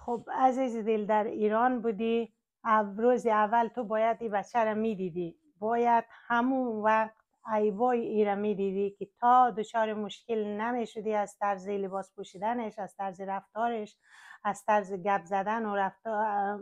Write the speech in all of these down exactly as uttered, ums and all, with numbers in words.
خب عزیز دل، در ایران بودی، او- روز اول تو باید این بچه را میدیدی، باید همون وقت ایوای ای را میدیدی که تا دچار مشکل نمیشدی از طرز لباس پوشیدنش، از طرز رفتارش، از طرز گپ زدن و رفتار.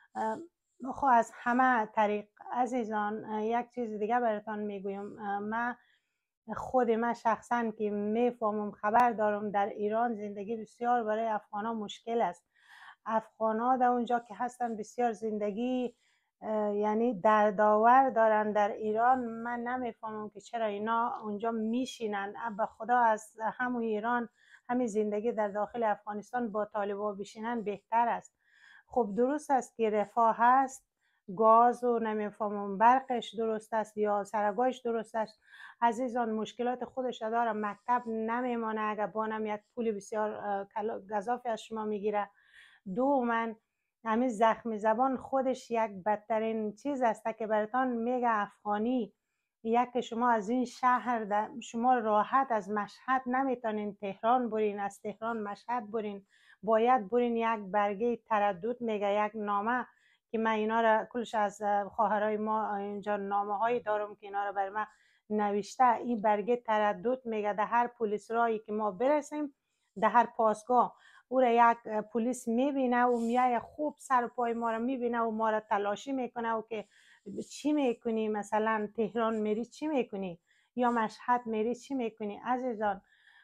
خب از همه طریق عزیزان. یک چیز دیگه براتان میگویم. من خود من شخصا که میفهمم، خبر دارم در ایران زندگی بسیار برای افغان ها مشکل است. افغان ها در اونجا که هستن بسیار زندگی یعنی دردآور دارن در ایران. من نمیفهمم که چرا اینا اونجا میشینن. به خدا از همون ایران همین زندگی در داخل افغانستان با طالبا بشینن بهتر است. خب درست است که رفاه هست، گاز و نمیفهمم برقش درست است یا سرگاهش درست است. عزیزان مشکلات خودش داره. مکتب نمیمانه اگر بانم یک پول بسیار گزافی از شما میگیره. دو من همین زخم زبان خودش یک بدترین چیز است که براتان میگه افغانی. یک شما از این شهر شما راحت از مشهد نمیتونین تهران برین، از تهران مشهد برین، باید برین یک برگه تردد میگه، یک نامه که من اینا را کلش از خواهرای ما اینجا نامه هایی دارم که اینا را بر من نوشته. این برگه تردد میگه در هر پلیس رایی که ما برسیم، در هر پاسگاه او را یک پلیس میبینه و میای خوب سر و پای ما را میبینه و ما را تلاشی میکنه و که چی میکنی، مثلا تهران میری چی میکنی یا مشهد میری چی میکنی. عزیزان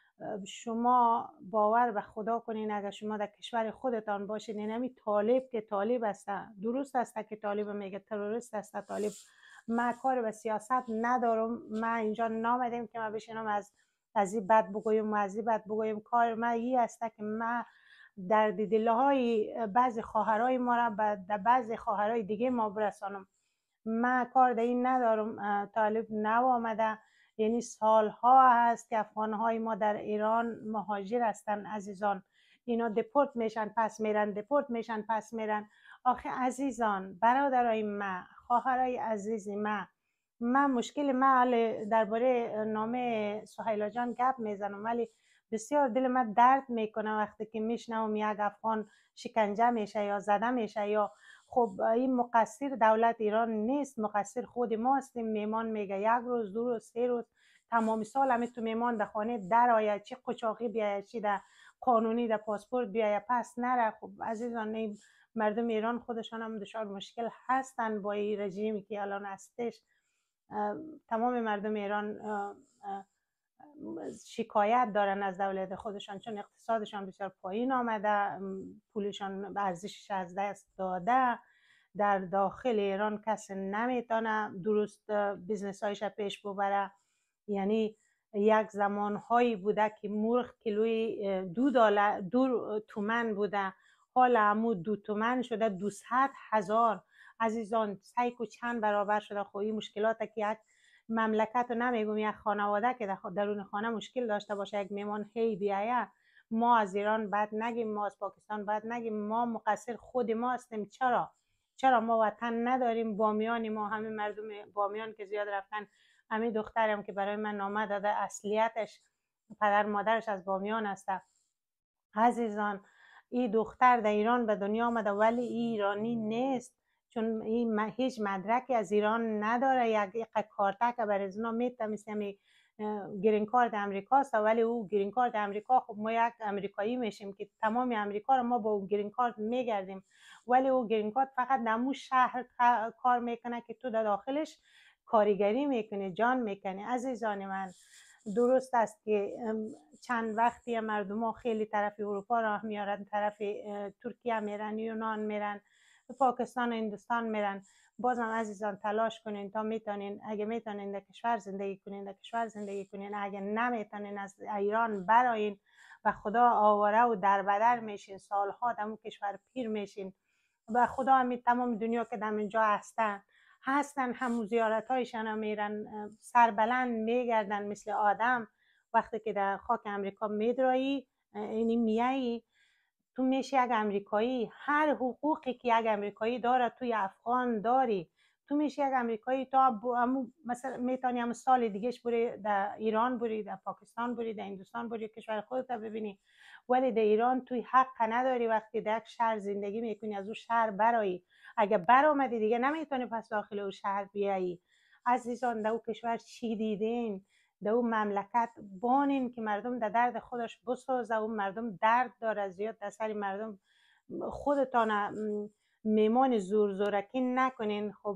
شما باور به خدا کنین، اگر شما در کشور خودتان باشین، نمی طالب که طالب است، درست است که طالب میگه تروریست است طالب. من کار به سیاست ندارم. من اینجا نامدیم که من بشینم از از این بد بگویم و از این بد بگویم. کار من این است که من در دلهای بعضی خواهرای ما را به بعضی خواهرای دیگه ما برسانم. من کار در این ندارم. طالب نو آمده، یعنی سالها هست که افغانهای ما در ایران مهاجر هستن عزیزان. اینا دپورت میشن پس میرن، دپورت میشن پس میرن. آخه عزیزان، برادرای من، خواهرای عزیز من، من مشکل من درباره نامه سهیلا جان گپ میزنم، ولی بسیار دل من درد میکنه وقتی که میشنوم یک افغان شکنجه میشه یا زده میشه. یا خب این مقصر دولت ایران نیست، مقصر خود ما هستیم. میمان میگه یک روز، دو روز، سه روز، تمام سال همه تو میمان در خانه در آید، چی قچاقی بیاید، چی در قانونی در پاسپورت بیاید، پس نره. خب عزیزان مردم ایران خودشان هم دچار مشکل هستن با این رژیمی که الان هستش. تمام مردم ایران شکایت دارن از دولت خودشان، چون اقتصادشان بسیار پایین آمده، پولشان ارزشش از دست داده. در داخل ایران کسی نمیتونه درست بیزنس هایش پیش ببره. یعنی یک زمان هایی بوده که مرغ کیلوی دو دلار دو تومن بوده، حالا همو دو تومن شده دویست هزار. عزیزان سیک و چند برابر شده. خب این مشکلات که یک مملکت رو نمیگم، یک خانواده که در درون خانه مشکل داشته باشه، یک میمان هی بیایه، ما از ایران بد نگیم، ما از پاکستان بد نگیم، ما مقصر خود ما هستیم. چرا چرا ما وطن نداریم؟ بامیان ما، همه مردم بامیان که زیاد رفتن، همه دخترم که برای من نامه داده اصلیتش پدر مادرش از بامیان است. عزیزان این دختر در ایران به دنیا آمده ولی این ایرانی نیست، چون این هیچ مدرکی از ایران نداره. یک کارتک بر ازنا میته مثل گرین کارت امریکاست، ولی او گرین کارت امریکا، خب ما یک امریکایی میشیم که تمام امریکا رو ما با او گرین کارت میگردیم، ولی او گرین کارت فقط نمو شهر کار میکنه که تو در داخلش کارگری میکنی، جان میکنی. عزیزان من درست است که چند وقتی مردم ها خیلی طرف اروپا راه میارن، طرف ترکیه میرن، یونان میرن، پاکستان و هندوستان میرن. بازم عزیزان تلاش کنین تا میتونین، اگه میتونین در کشور زندگی کنین در کشور زندگی کنین، اگه نمیتونین از ایران براین. و خدا آواره و دربدر میشین، سالها در اون کشور پیر میشین. و خدا همین تمام دنیا که در اینجا هستن هستن همون زیارت هایشان میرن، سربلند میگردن مثل آدم. وقتی که در خاک امریکا میدرایی، اینی میایی، تو میشی یک امریکایی. هر حقوقی که یک امریکایی داره توی افغان داری، تو میشه یک امریکایی، تو هم مثلا میتونی هم سال دیگهش بری در ایران، بری در پاکستان، بری در هندوستان، بری کشور خودت ببینی. ولی در ایران توی حق نداری وقتی در یک شهر زندگی میکنی از اون شهر برایی. اگه برآمدی دیگه نمیتونی پس داخل اون شهر بیایی. عزیزان، در اون کشور چی دیدین؟ در اون مملکت بانین که مردم در درد خودش بسازه. اون مردم درد داره زیاد، در سر مردم خودتان میمان زور زورکی نکنین. خب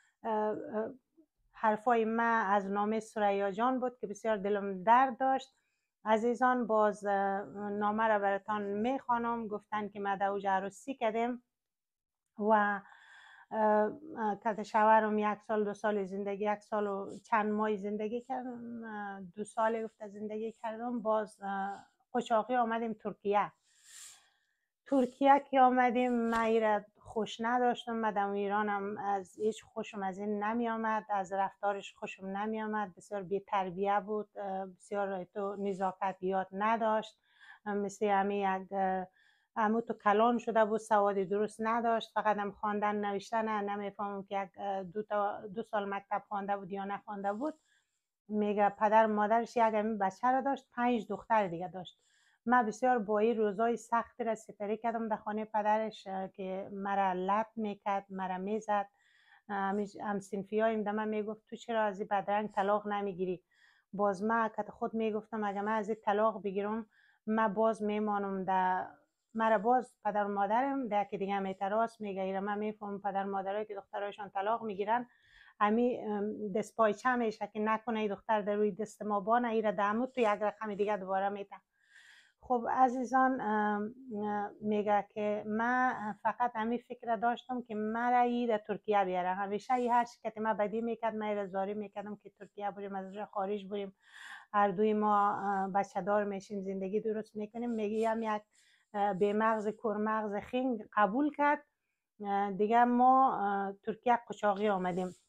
حرفای من از نامه ثریا جان بود که بسیار دلم درد داشت. عزیزان، باز نامه را براتان میخوانم. گفتن که ما در اوج عروسی کردیم و که شوهرم یک سال دو سال زندگی یک سال و چند ماه زندگی کردم، دو سال گفته زندگی کردم. باز قشاقی آمدیم ترکیه. ترکیه که آمدیم من ایره خوش نداشتم. مدام ایرانم از هیچ خوشم از این نمی آمد، از رفتارش خوشم نمی آمد. بسیار بی تربیه بود، بسیار تو نزاکتیات نداشت، مثل همی یک امو تو کلان شده بود، سواد درست نداشت، فقط هم خواندن نوشتن. نمیفهمم که یک دو, تا دو سال مکتب خوانده بود یا نخوانده بود. میگه پدر مادرش یک همین بچه را داشت، پنج دختر دیگه داشت. من بسیار با این روزای سخت را سپری کردم در خانه پدرش که مرا لط میکرد، مرا میزد. هم صنفی هایم در من میگفت تو چرا از این بدرنگ طلاق نمیگیری؟ باز من که خود میگفتم اگه من از این طلاق بگیرم من باز میمانم در مرا باز پدر و مادرم در که دیگه میتراس میگه. من میفهم پدر مادرایی که دخترایشان طلاق میگیرن امی دست پایچه میشه که نکنه ای دختر در روی دست ما بانه ایره دمود تو یک رقم دیگه دوباره میده. خب عزیزان، میگه که من فقط همین فکر داشتم که مرا ای در ترکیه بیاره. همیشه ای هر شکتی من بدی میکرد، من ایره زاری میکردم که ترکیه بریم، از اونجا خارج بریم، هر دوی ما بچه دار میشیم، زندگی درست میکنیم. میگه هم یک به مغز کرمغز خنگ قبول کرد. دیگه ما ترکیه قشاقی آمدیم.